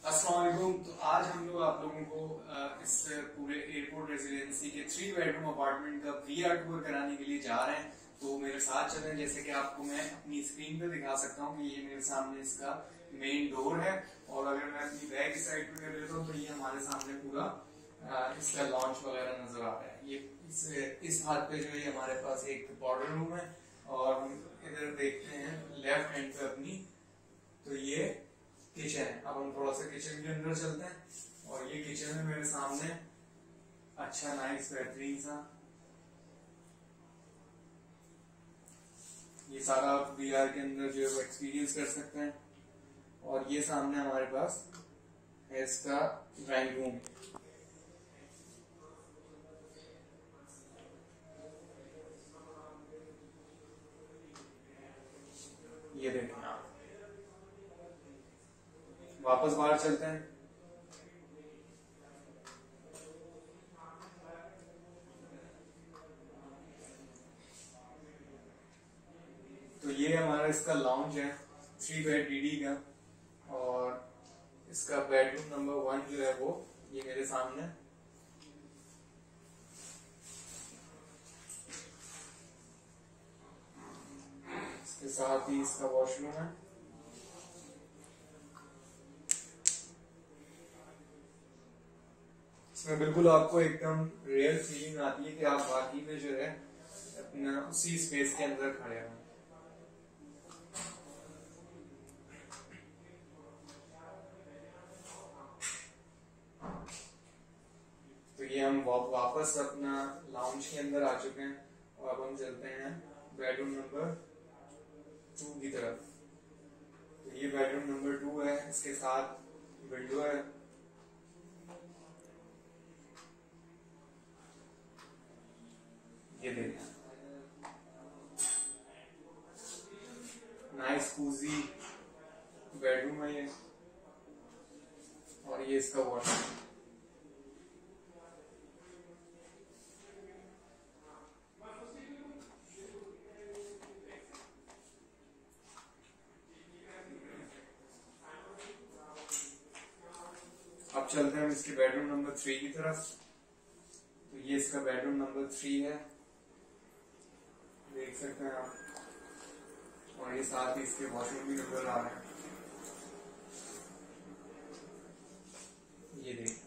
अस्सलाम वालेकुम। तो आज हम लोग आप लोगों को इस पूरे एयरपोर्ट रेजिडेंसी के 3 बेडरूम अपार्टमेंट का वीआर टूर कराने के लिए जा रहे हैं। तो मेरे साथ चलें। जैसे कि आपको मैं अपनी स्क्रीन पे दिखा सकता हूँ कि ये मेरे सामने इसका मेन डोर है, और अगर मैं अपनी बैक साइड पे कर लेता हूँ तो ये हमारे सामने पूरा इसका लॉन्च वगैरह नजर आ रहा है। ये इस हाथ पे जो है हमारे पास एक पाउडर रूम है, और हम इधर देखते हैं लेफ्ट हैंड पे अपनी, तो ये किचन है। अब हम थोड़ा सा किचन के अंदर चलते हैं, और ये किचन है मेरे सामने। अच्छा नाइस बेहतरीन सा ये सारा आप वीआर के अंदर जो है वो एक्सपीरियंस कर सकते हैं। और ये सामने हमारे पास है इसका ड्राइंग रूम। ये देखें आप, वापस बाहर चलते हैं। तो ये हमारा इसका लॉन्च है 3 बेड डीडी का, और इसका बेडरूम नंबर 1 जो है वो ये मेरे सामने। इसके साथ ही इसका वॉशरूम है। इसमें बिल्कुल आपको एकदम रियल फीलिंग आती है कि आप वाकई में जो है अपना उसी स्पेस के अंदर खड़े हैं। तो ये हम वापस अपना लाउंज के अंदर आ चुके हैं, और अब हम चलते हैं बेडरूम नंबर 2 की तरफ। तो ये बेडरूम नंबर 2 है, इसके साथ विंडो है। ये देखिए नाइस कूजी बेडरूम है ये, और ये इसका वॉशरूम। अब चलते हैं इसके बेडरूम नंबर 3 की तरफ। तो ये इसका बेडरूम नंबर 3 है, देख सकते हैं आप, और ये साथ ही इसके वॉशरूम भी नजर आ रहे हैं। ये देखिए